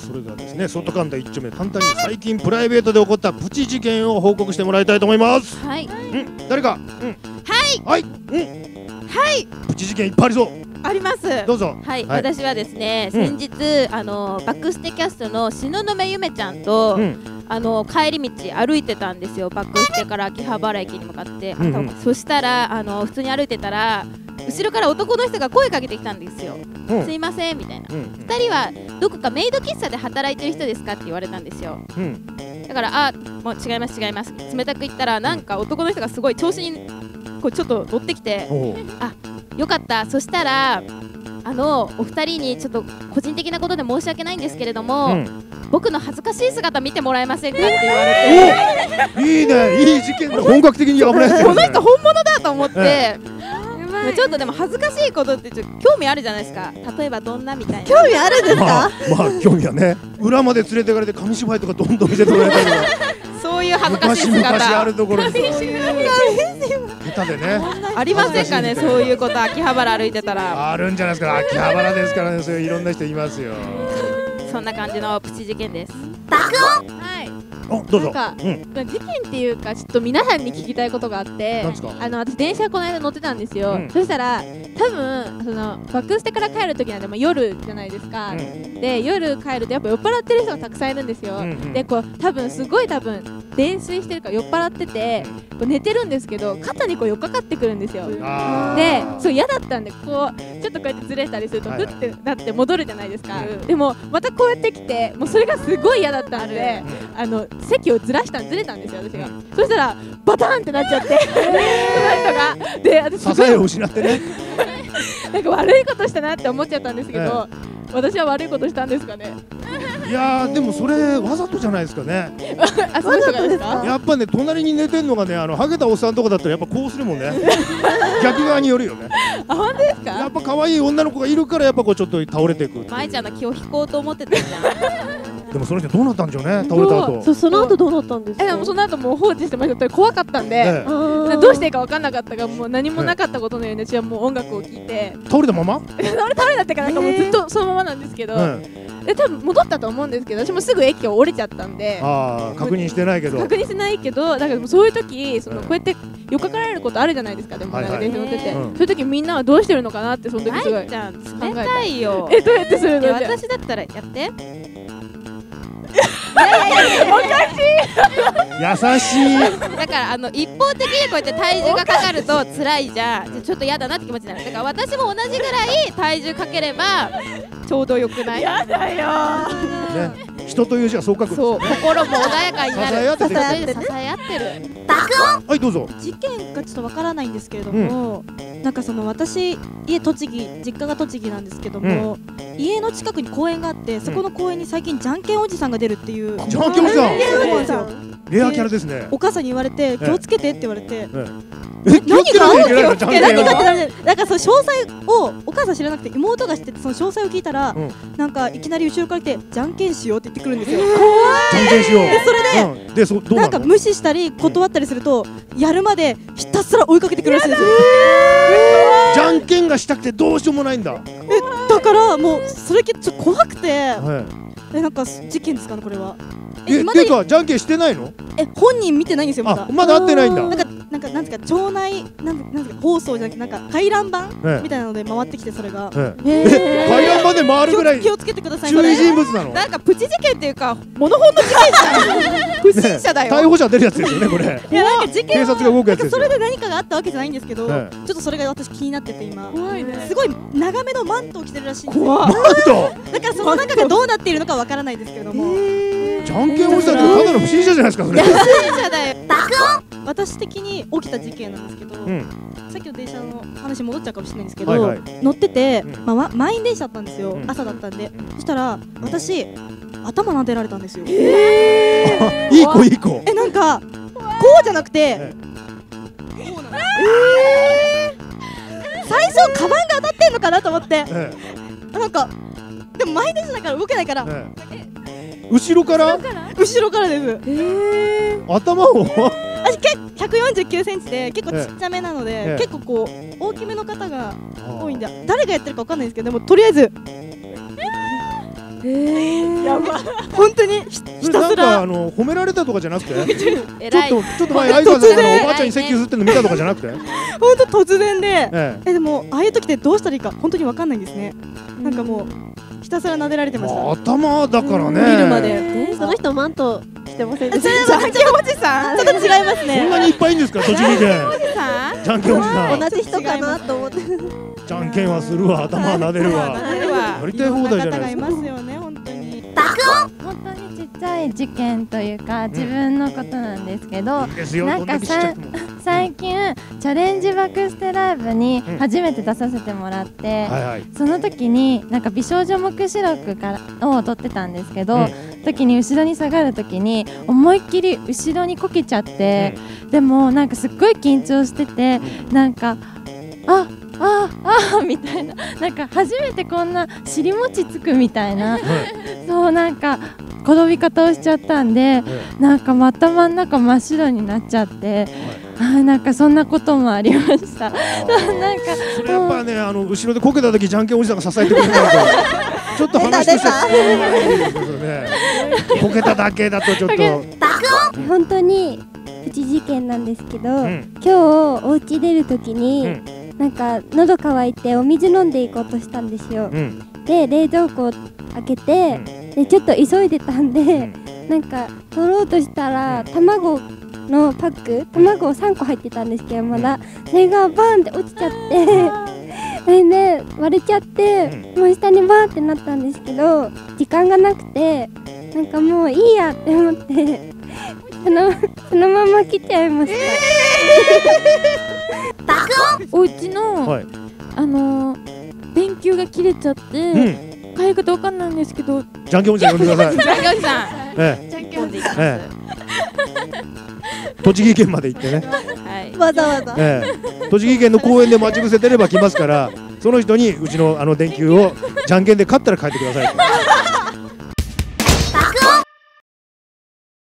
それではですね、外神田一丁目簡単に最近プライベートで起こったプチ事件を報告してもらいたいと思います。 はい。 誰か。はい。 はい。 プチ事件いっぱいありそう。 あります。 どうぞ。 はい。私はですね、先日バックステキャストの東雲ゆめちゃんと帰り道歩いてたんですよ。バックステから秋葉原駅に向かって。そしたら普通に歩いてたら後ろから男の人が声かけてきたんですよ。すいませんみたいな。2人はどこかメイド喫茶で働いてる人ですかって言われたんですよ。だからもう違います違います。冷たく言ったらなんか男の人がすごい調子にこうちょっと乗ってきて、よかった。そしたらお二人にちょっと個人的なことで申し訳ないんですけれども、僕の恥ずかしい姿見てもらえませんかって言われて。 いいね、いい事件だ。本格的に危ないですね。 この人本物だと思って。ちょっとでも恥ずかしいことってちょっと興味あるじゃないですか。例えばどんなみたいな。 興味あるんですか？ まあ興味はね。裏まで連れてかれて紙芝居とかどんどん見せてもらえたりとか。 そういう恥ずかしい姿。 昔あるところに。下手でね。 ありませんかね、そういうこと。秋葉原歩いてたら。 あるんじゃないですか。秋葉原ですからね、そういういろんな人いますよ。 そんな感じのプチ事件です。 爆音。 はい。 どうぞ。 事件っていうかちょっと皆さんに聞きたいことがあって、私電車この間乗ってたんですよ。そしたら多分そのバックステから帰る時なんで夜じゃないですか。で夜帰るとやっぱ酔っ払ってる人がたくさんいるんですよ。でこう多分泥酔してるから酔っ払っててこう寝てるんですけど肩にこう寄っかかってくるんですよ。でそう嫌だったんでこうちょっとこうやってずれたりするとふってなって戻るじゃないですか。でもまたこうやってきてもうそれがすごい嫌だったんで席をずれたんですよ私が。そしたらバターンってなっちゃってその人がで私支えを失ってねなんか悪いことしたなって思っちゃったんですけど、私は悪いことしたんですかね。 いやーでもそれわざとじゃないですかね。 そういう人がですか？ やっぱね隣に寝てんのがねハゲたおっさんとかだったらやっぱこうするもんね。逆側によるよね。 本当ですか？ やっぱ可愛い女の子がいるからやっぱこうちょっと倒れていく。 舞ちゃんの気を引こうと思ってたじゃん。 でもその人どうなったんでしょうね、倒れた後。 その後どうなったんですか？ でもその後もう放置してました。怖かったんでどうしていいか分かんなかったからもう何もなかったことのように私はもう音楽を聴いて倒れたまま？ 倒れたってかなんかもうずっとそのままなんですけど、で多分戻ったと思うんですけど私もすぐ駅を降りちゃったんで確認してないけどだからそういう時こうやってよっかかられることあるじゃないですか。でもなんか電車乗っててそういう時みんなはどうしてるのかなってその時すごい。 舞ちゃん冷たいよ。 どうやってするの？ 私だったらやって。 おか優しい。 だから一方的にこうやって体重がかかると辛いじゃん。ちょっと嫌だなって気持ちになる。だから私も同じぐらい体重かければちょうどよくない？ やだよね、人という字はそう書くんですよね。 心も穏やかになる。 支え合ってる。 爆音。 はいどうぞ。 事件かちょっとわからないんですけれども、なんか私実家が栃木なんですけども、家の近くに公園があってそこの公園に最近じゃんけんおじさんが出るっていう。 じゃんけんおじさん。レアキャラですね。 お母さんに言われて気をつけてって言われて。 何がってなんかその詳細をお母さん知らなくて妹が知っててその詳細を聞いたらなんかいきなり後ろから来てじゃんけんしようって言ってくるんですよ。 じゃんけんしよう。 でそれでなんか無視したり断ったりするとやるまでひたすら追いかけてくるらしいんですよ。 じゃんけんがしたくてどうしようもないんだ。 だからもうそれちょっと怖くてなんか事件ですかねこれは。 てかじゃんけんしてないの？ 本人見てないんですよまだ。 まだ会ってないんだ。 なんですか町内なんですか放送じゃなくてなんか回覧板みたいなので回ってきてそれが。 回覧板で回るぐらい気をつけてください。 注意人物なの？ なんかプチ事件っていうかモノホンの事件じゃん。不審者だよ。 逮捕者出るやつですよねこれ。 いやなんか事件警察が動くやつですよ。 それで何かがあったわけじゃないんですけど、ちょっとそれが私気になってて今。 怖いね。 すごい長めのマントを着てるらしいんですよ。 マント？ だからその中がどうなっているのかわからないですけれども。 じゃんけんおじさんってただの不審者じゃないですかそれ。 不審者だよ。 私的に起きた事件なんですけど、さっきの電車の話戻っちゃうかもしれないんですけど、乗ってて満員電車だったんですよ。朝だったんで。そしたら私頭撫でられたんですよ。 いい子いい子。 なんかこうじゃなくてこうなの。最初カバンが当たってんのかなと思ってなんかでも満員電車だから動けないから後ろからです。 頭を私149センチで結構ちっちゃめなので結構こう大きめの方が多いんで誰がやってるかわかんないんですけどでもとりあえずやば本当にひたなんかすら褒められたとかじゃなくて偉い。 ちょっと前相川さんがおばあちゃんに席譲ってんの見たとかじゃなくて本当突然でえでもああいう時ってどうしたらいいか本当に分かんないんですね。なんかもうひたすら撫でられてました。 頭だからね見るまでその人マント着てませんでそしたれじゃんけんおじさんちょっと違いますそんね。 なにいっぱいいんですか栃木県さじゃんけんおじさん同じ人かなと思ってじゃんけんはするわ頭は撫でるわあるわ。 やりたい放題じゃないですかいろんな方がいますよね本当に。 本当にちっちゃい事件というか自分のことなんですけど、 いいですよなんかどんだけちっちゃくても最近チャレンジバクステライブに初めて出させてもらって、 はいはいその時になんか美少女目視録からを撮ってたんですけど、時に後ろに下がる時に思いっきり後ろにこけちゃって、でもなんかすっごい緊張してて、なんかみたいな、なんか初めてこんな尻餅つくみたいな、そうなんか転び方をしちゃったんで、なんか頭の中真っ白になっちゃって、なんかそんなこともありました。なんかそれやっぱね後ろでこけた時じゃんけんおじさんが支えてくれないとちょっと話として進まないですよねこけただけだとちょっと本当にプチ事件なんですけど、今日お家出るときに、なんか喉乾いてお水飲んでいこうとしたんですよ、で冷蔵庫を開けて、でちょっと急いでたんで、なんか取ろうとしたら卵のパック卵3個入ってたんですけど、まだそれがバーンって落ちちゃってそれで割れちゃって、もう下にバーンってなったんですけど、時間がなくてなんかもういいやって思ってそのまま来ちゃいました。 お家の、 はい電球が切れちゃって、買い方わかんないんですけど、 じゃんけんおじさん呼んでくださいじゃんけんおじさん。 えじゃんけんでいきます。 え栃木県まで行ってねはい。 わざわざ栃木県の公園で待ち伏せてれば来ますからその人にうちの電球をじゃんけんで勝ったら帰ってください